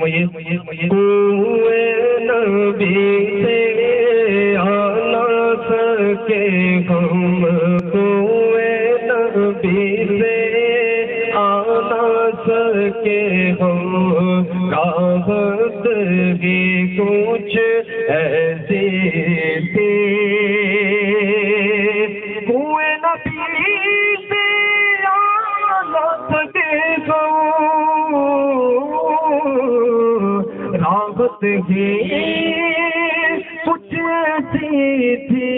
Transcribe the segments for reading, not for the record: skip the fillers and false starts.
فرمائیے کوئے نبی سے آنا سکے ہم، کوئے نبی سے آنا سکے ہم، راحت ہی کچھ ایسی تھی، کوئے نبی سے آنا سکے ہم، راحت ہی کچھ ایسی تھی،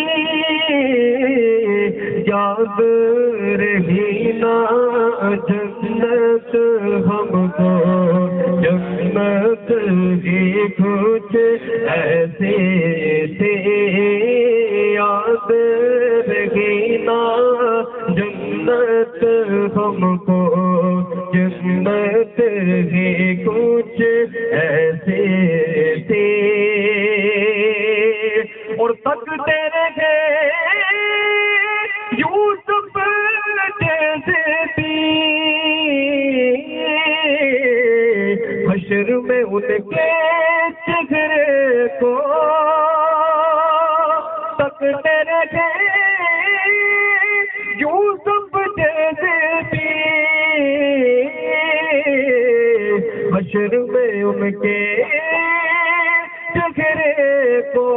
یاد رہی نا جنت ہم کو، جنت ہی کچھ ایسی تھی، یاد رہی نا جنت ہم کو، جنت ہی کچھ ایسی تھی، اور تکتے رہے یوسف جیسے بھی، حشر میں ان کے چہرے کو تکتے رہے یوسف جیسے بھی، حشر میں ان کے چہرے کو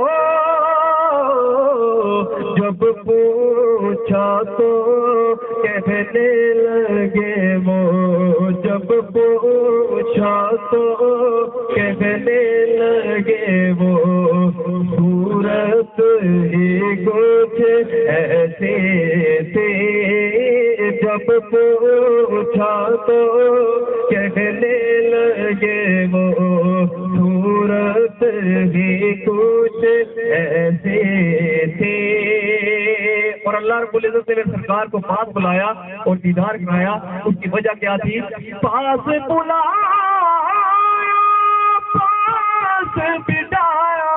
جب پوچھا تو کہنے لگے وہ، جب پوچھا تو کہنے لگے وہ، صورت ہی کچھ ایسی تھی، جب پوچھا تو کہنے لگے وہ، صورت ہی کچھ ایسی تھی، اور اللہ رب العزت نے سرکار کو پاس بلایا اور دیدار کرایا، اس کی وجہ کیا تھی؟ پاس بلایا، پاس بٹھایا،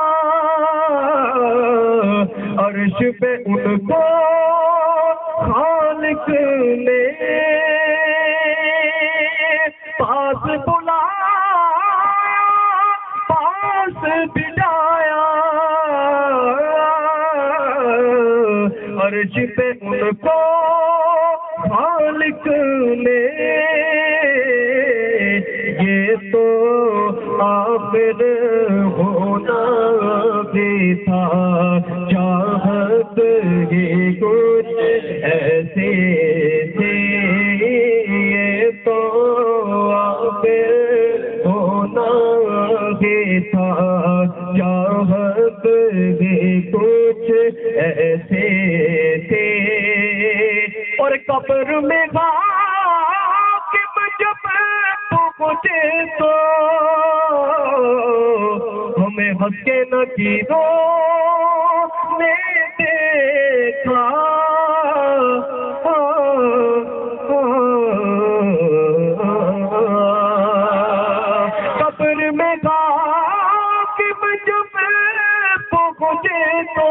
عرش پہ ان کو خالق نے پاس بلایا، پاس بٹھایا، عرش پہ ان کو خالق نے، یہ تو آخر ہونا بھی تھا، چاہت ہی کچھ ایسی تھی، یہ تو آخر ہونا بھی تھا، چاہت بھی کچھ ایسی تھی، اور قبر میں خاک جب پہنچے تو ہمیں ہنس کے نکیروں نے دیکھا، قبر میں خاک جب پہنچے تو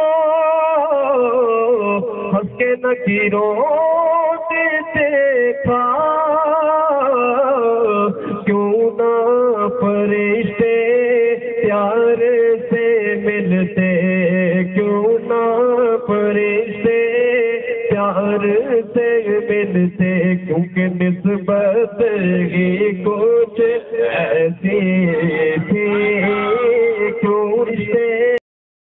ہنس کے نکیروں نے دیکھا، کیوں نہ فرشتے پیار سے ملتے، کیوں نہ فرشتے پیار سے ملتے، کیونکہ نسبت ہی کچھ ایسی تھی، کیوں رشتے